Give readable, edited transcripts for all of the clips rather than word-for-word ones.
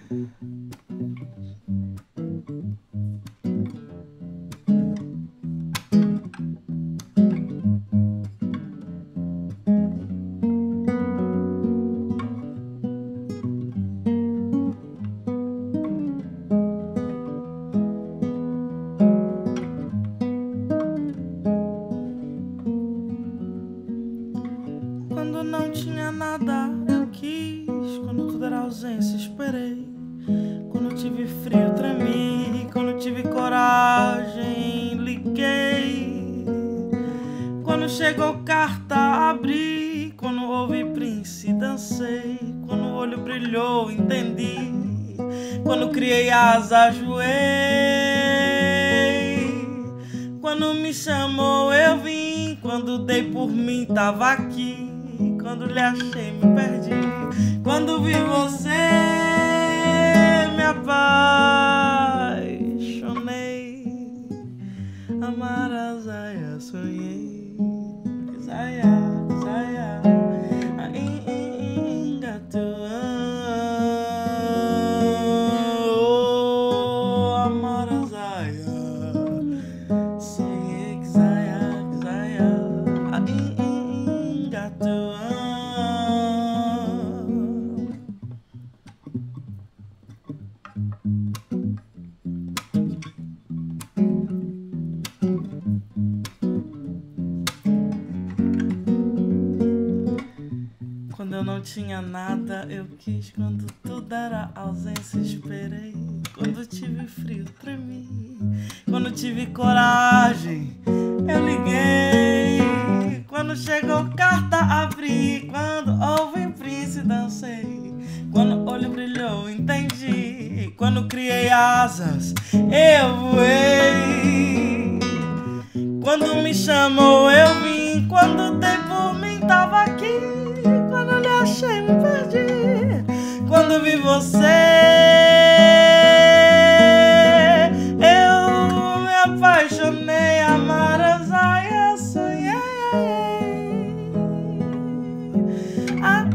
Quando não tinha nada, eu quis. Quando tudo era ausência, esperei. Quando tive frio, tremi. Quando tive coragem, liguei. Quando chegou carta, abri. Quando ouvi Prince, dancei. Quando o olho brilhou, entendi. Quando criei asas, voei. Quando me chamou, eu vim. Quando dei por mim, tava aqui. Quando lhe achei, me perdi. Quando vi você, me apaixonei. Amar a Zaya, sonhei. Zaya, Zaya, a engatuã. Amar a Zaya, sonhei. Zaya, Zaya, a engatuã. Quando eu não tinha nada, eu quis. Quando tudo era ausência, esperei. Quando tive frio, tremi. Quando tive coragem, eu liguei. Quando chegou carta, abri. Quando ouvi Prince, dancei. Quando o olho brilhou, entendi. Quando criei asas, eu voei. Quando me chamou, eu vim. Quando dei por mim, tava aqui. Quando lhe achei, me perdi. Quando vi você, eu me apaixonei. Amar a Zaya, sonhei. A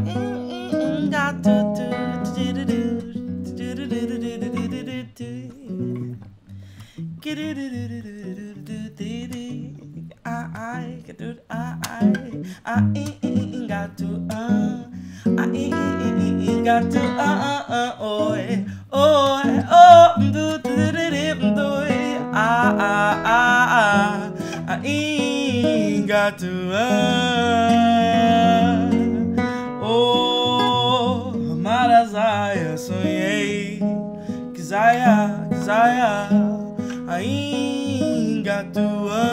oh, amar a Zaya, sonhei. Que Zaya, que Zaya, a engatuã.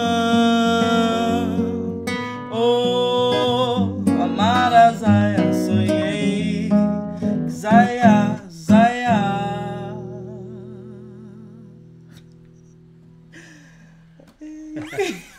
Oh, amar a Zaya, sonhei. Que Zaya, Zaya.